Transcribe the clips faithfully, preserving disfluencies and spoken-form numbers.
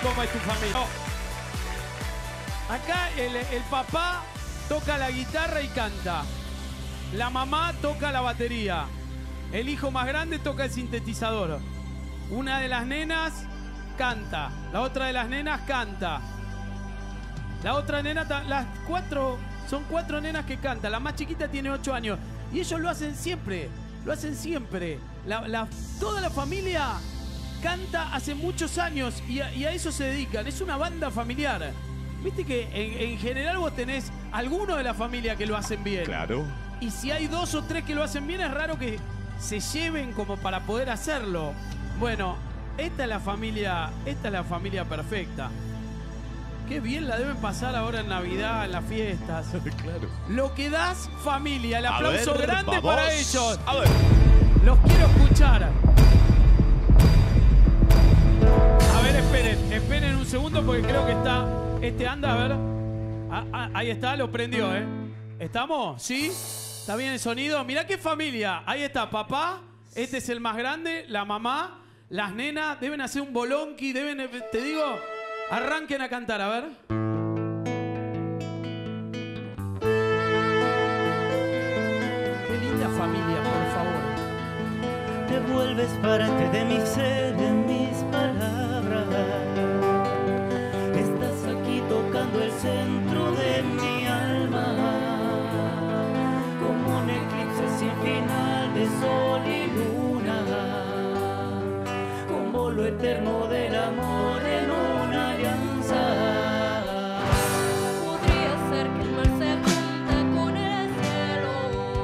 cómo es tu familia. Acá el, el papá toca la guitarra y canta. La mamá toca la batería. El hijo más grande toca el sintetizador. Una de las nenas canta. La otra de las nenas canta. La otra nena, las cuatro, son cuatro nenas que cantan. La más chiquita tiene ocho años. Y ellos lo hacen siempre. Lo hacen siempre. La, la, toda la familia canta hace muchos años y a, y a eso se dedican. Es una banda familiar. Viste que en, en general vos tenés alguno de la familia que lo hacen bien. Claro. Y si hay dos o tres que lo hacen bien, es raro que se lleven como para poder hacerlo. Bueno, esta es la familia, esta es la familia perfecta. Qué bien la deben pasar ahora en Navidad, en las fiestas. Claro. Lo que das, familia. El aplauso ver, grande vamos. para ellos. A ver. Los quiero escuchar. A ver, esperen, esperen un segundo porque creo que está... Este anda, a ver. Ah, ah, ahí está, lo prendió, ¿eh? ¿Estamos? ¿Sí? ¿Está bien el sonido? Mirá qué familia. Ahí está, papá. Este es el más grande, la mamá, las nenas. Deben hacer un bolonqui, deben, te digo, arranquen a cantar, a ver. Qué linda familia, por favor. Te vuelves parte de mi ser, de mis palabras. Estás aquí tocando el centro de mi alma, como un eclipse sin final de sol y luna, como lo eterno del amor en una alianza. Podría ser que el mar se junta con el cielo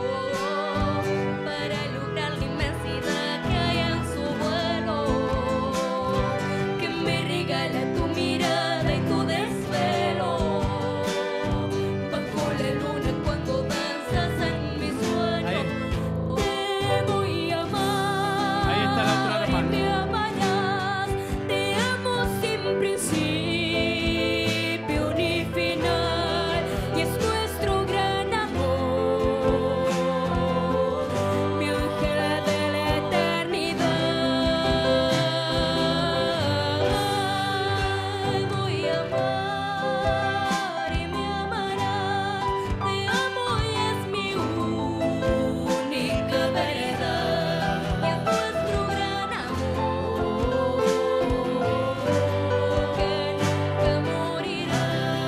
para lograr la inmensidad que hay en su vuelo, que me regala tu mirada y tu desvelo bajo la luna cuando danzas en mis sueños. Te voy a amar. Ahí está la otra hermana. Y me amarás. Te amo sin principio ni final, y es nuestro gran amor, mi ángel de la eternidad. Voy a amar y me amarás. Te amo y es mi única verdad, y es nuestro gran amor que nunca morirá.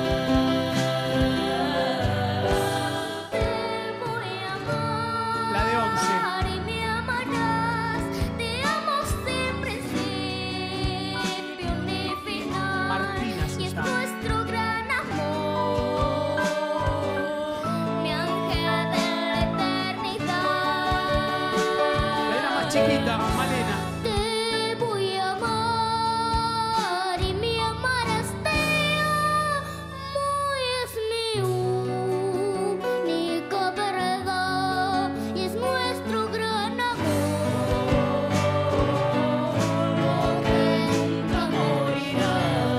Te voy a amar. La de once. Y me amarás. Te amo sin principio ni final, Martina se y es llama. nuestro gran amor, mi ángel de la eternidad. La era más chiquita, Malena. Te voy a amar y me amarás. Te amo y es mi única verdad, y es nuestro gran amor que nunca morirá.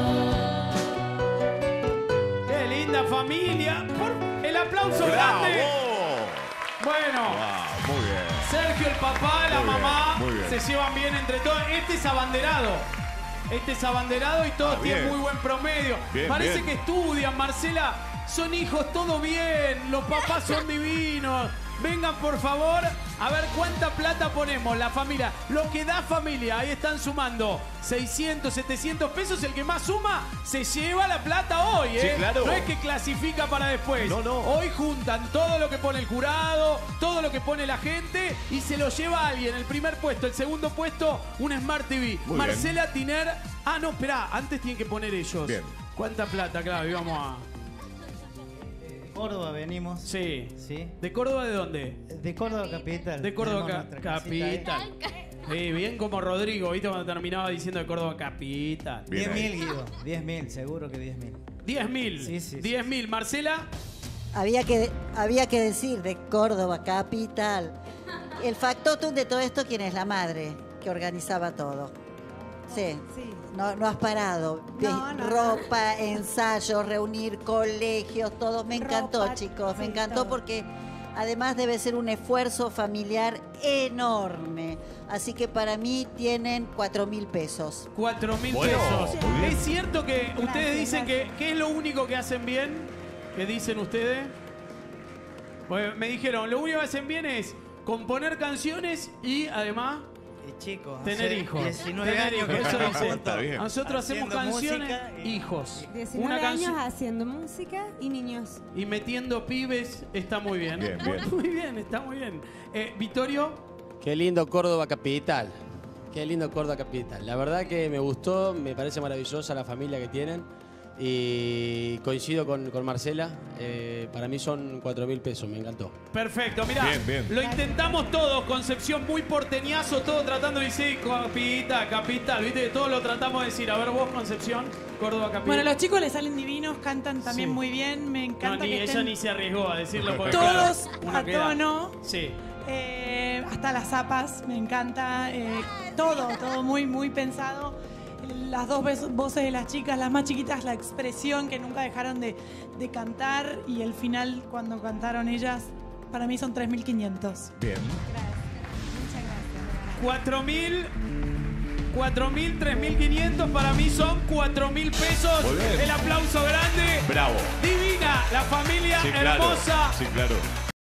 Qué linda familia. Por el aplauso grande. ¡Bravo! Bueno. Wow, muy bien. Sergio, el papá, la Muy bien, mamá, muy bien. se llevan bien entre todos. Este es abanderado. Este es abanderado y todos Ah, tienen bien. muy buen promedio. Bien, Parece bien. que estudian, Marcela. Son hijos, todo bien. Los papás son divinos. Vengan, por favor, a ver cuánta plata ponemos, la familia. Lo que da familia, ahí están sumando seiscientos, setecientos pesos. El que más suma se lleva la plata hoy, ¿eh? Sí, claro. No es que clasifica para después. No, no. Hoy juntan todo lo que pone el jurado, todo lo que pone la gente y se lo lleva alguien. El primer puesto, el segundo puesto, un Smart T V. Muy Marcela Tiner. Ah, no, esperá, antes tienen que poner ellos. Bien. ¿Cuánta plata? Claro, íbamos a... Córdoba venimos. Sí. ¿Sí? ¿De Córdoba de dónde? De Córdoba capital. De Córdoba Tenemos ca- nuestra casita ahí. capital. Sí, bien como Rodrigo, ¿viste? Cuando terminaba diciendo de Córdoba capital. Bien diez ahí. mil, Guido. diez mil, seguro que diez mil. diez mil. Sí, sí, sí. diez mil. Marcela, Había que, había que decir de Córdoba, capital. El factotum de todo esto, ¿quién es? La madre, que organizaba todo. Sí. Sí. No, no has parado. No, no, Ropa, ensayos, reunir colegios, todo. Me encantó, Ropa, chicos. Me sí, encantó todo. porque Además debe ser un esfuerzo familiar enorme. Así que para mí tienen cuatro mil pesos. Cuatro mil Bueno, pesos. muy bien. ¿Es cierto que ustedes Gracias, dicen que gracias. qué es lo único que hacen bien? ¿Qué dicen ustedes? Pues me dijeron, lo único que hacen bien es componer canciones y además Y chicos, tener hace hijos. diecinueve Tener años hijos, que eso estamos dice. Está bien. Nosotros hacemos Haciendo canciones, música y- hijos. diecinueve Una canción años haciendo música y niños. y metiendo pibes está muy bien. Bien, bien. Muy bien, está muy bien. Eh, Vittorio, Qué lindo Córdoba Capital. Qué lindo Córdoba Capital. La verdad que me gustó, me parece maravillosa la familia que tienen. Y coincido con, con Marcela. Eh, para mí son cuatro mil pesos, me encantó. perfecto. Mirá, Bien, bien. lo intentamos todos, Concepción muy porteñazo, todo tratando de decir capital, capital, viste, todo lo tratamos de decir. A ver vos, Concepción, Córdoba capital. Bueno, los chicos les salen divinos, cantan también Sí. muy bien, me no, encanta ni que ella estén ni se arriesgó a decirlo porque todos claro, uno a queda- tono. Sí. Eh, hasta las zapas, me encanta. eh, todo, todo muy, muy pensado. Las dos ves- voces de las chicas, las más chiquitas, la expresión que nunca dejaron de, de cantar y el final cuando cantaron ellas, para mí son tres mil quinientos. Bien. cuatro mil, cuatro mil, tres mil quinientos, para mí son cuatro mil pesos. Muy bien. El aplauso grande. Bravo. Divina, la familia Sí, claro. hermosa. Sí, claro.